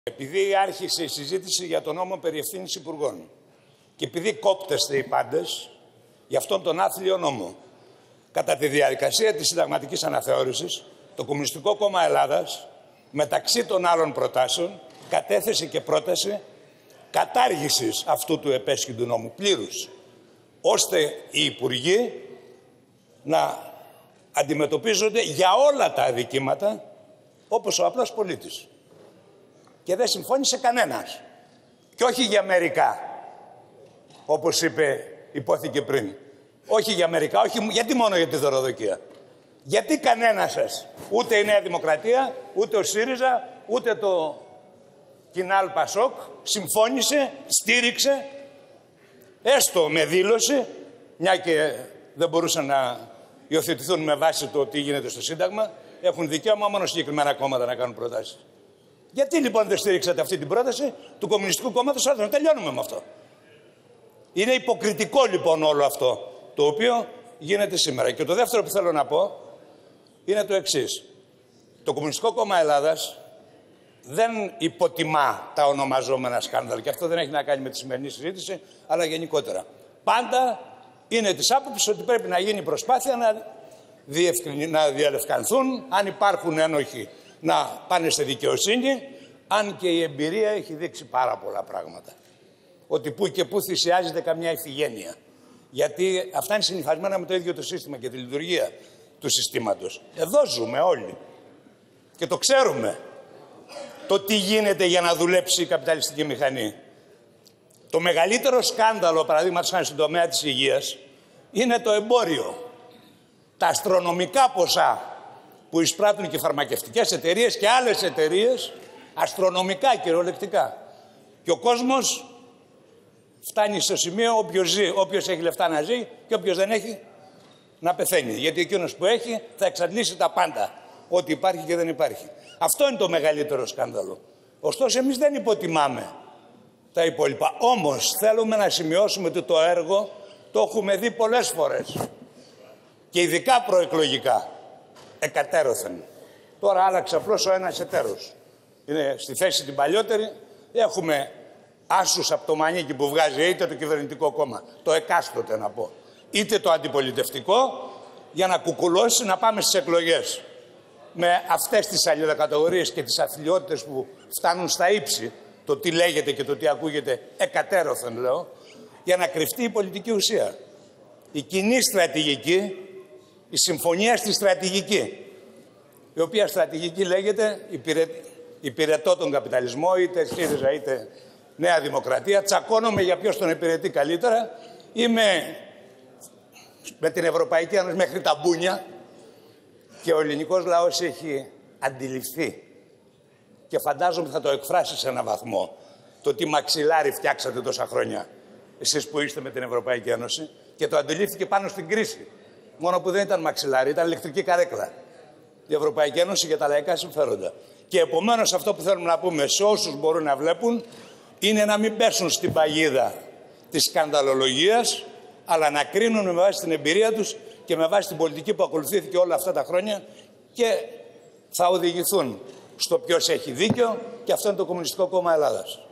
Επειδή άρχισε η συζήτηση για τον νόμο περί ευθύνης υπουργών και επειδή κόπτεστε οι πάντες για αυτόν τον άθλιο νόμο, κατά τη διαδικασία της συνταγματικής αναθεώρησης, το Κομμουνιστικό Κόμμα Ελλάδας, μεταξύ των άλλων προτάσεων, κατέθεσε και πρόταση κατάργησης αυτού του επέσχυντου νόμου πλήρους, ώστε οι υπουργοί να αντιμετωπίζονται για όλα τα αδικήματα όπως ο απλός πολίτης. Και δεν συμφώνησε κανένας. Και όχι για μερικά, όπως υπόθηκε πριν. Όχι για μερικά, όχι, γιατί μόνο για τη δωροδοκία. Γιατί κανένας σας, ούτε η Νέα Δημοκρατία, ούτε ο ΣΥΡΙΖΑ, ούτε το Κινάλ Πασόκ συμφώνησε, στήριξε, έστω με δήλωση, μια και δεν μπορούσαν να υιοθετηθούν με βάση το τι γίνεται στο Σύνταγμα, έχουν δικαίωμα μόνο συγκεκριμένα κόμματα να κάνουν προτάσεις. Γιατί λοιπόν δεν στήριξατε αυτή την πρόταση του Κομμουνιστικού Κόμματος? Να τελειώνουμε με αυτό. Είναι υποκριτικό λοιπόν όλο αυτό το οποίο γίνεται σήμερα. Και το δεύτερο που θέλω να πω είναι το εξής. Το Κομμουνιστικό Κόμμα Ελλάδας δεν υποτιμά τα ονομαζόμενα σκάνδαλα. Και αυτό δεν έχει να κάνει με τη σημερινή συζήτηση, αλλά γενικότερα. Πάντα είναι της άποψης ότι πρέπει να γίνει προσπάθεια να διαλευκανθούν, αν υπάρχουν ένοχοι να πάνε στη δικαιοσύνη, αν και η εμπειρία έχει δείξει πάρα πολλά πράγματα. Ότι που και που θυσιάζεται καμιά ηθιγένεια. Γιατί αυτά είναι συνυφασμένα με το ίδιο το σύστημα και τη λειτουργία του συστήματος. Εδώ ζούμε όλοι. Και το ξέρουμε. Το τι γίνεται για να δουλέψει η καπιταλιστική μηχανή. Το μεγαλύτερο σκάνδαλο, παραδείγματος χάρη στον τομέα της υγείας, είναι το εμπόριο. Τα αστρονομικά ποσά που εισπράττουν και φαρμακευτικές εταιρείες και άλλες εταιρείες, αστρονομικά κυριολεκτικά. Και ο κόσμος φτάνει στο σημείο όποιος έχει λεφτά να ζει και όποιος δεν έχει να πεθαίνει. Γιατί εκείνος που έχει θα εξαντλήσει τα πάντα, ό,τι υπάρχει και δεν υπάρχει. Αυτό είναι το μεγαλύτερο σκάνδαλο. Ωστόσο εμείς δεν υποτιμάμε τα υπόλοιπα. Όμως θέλουμε να σημειώσουμε ότι το έργο το έχουμε δει πολλές φορές. Και ειδικά προεκλογικά. Εκατέρωθεν. Τώρα άλλαξε απλώς ο ένας εταίρος. Είναι στη θέση την παλιότερη. Έχουμε άσους από το μανίκι που βγάζει είτε το κυβερνητικό κόμμα, το εκάστοτε να πω, είτε το αντιπολιτευτικό, για να κουκουλώσει να πάμε στις εκλογές. Με αυτές τις αλληλοκατηγορίες και τις αθλιότητες που φτάνουν στα ύψη, το τι λέγεται και το τι ακούγεται εκατέρωθεν λέω, για να κρυφτεί η πολιτική ουσία. Η κοινή στρατηγική, η συμφωνία στη στρατηγική, η οποία στρατηγική λέγεται υπηρετώ τον καπιταλισμό, είτε ΣΥΡΙΖΑ είτε Νέα Δημοκρατία, τσακώνομαι για ποιος τον υπηρετεί καλύτερα, είμαι με την Ευρωπαϊκή Ένωση μέχρι τα μπούνια και ο ελληνικός λαός έχει αντιληφθεί και φαντάζομαι θα το εκφράσει σε έναν βαθμό το τι μαξιλάρι φτιάξατε τόσα χρόνια εσείς που είστε με την Ευρωπαϊκή Ένωση και το αντιλήφθηκε πάνω στην κρίση. Μόνο που δεν ήταν μαξιλάρι, ήταν ηλεκτρική καρέκλα. Η Ευρωπαϊκή Ένωση για τα λαϊκά συμφέροντα. Και επομένως αυτό που θέλουμε να πούμε σε όσους μπορούν να βλέπουν είναι να μην πέσουν στην παγίδα της σκανδαλολογίας, αλλά να κρίνουν με βάση την εμπειρία τους και με βάση την πολιτική που ακολουθήθηκε όλα αυτά τα χρόνια και θα οδηγηθούν στο ποιος έχει δίκιο, και αυτό είναι το Κομμουνιστικό Κόμμα Ελλάδας.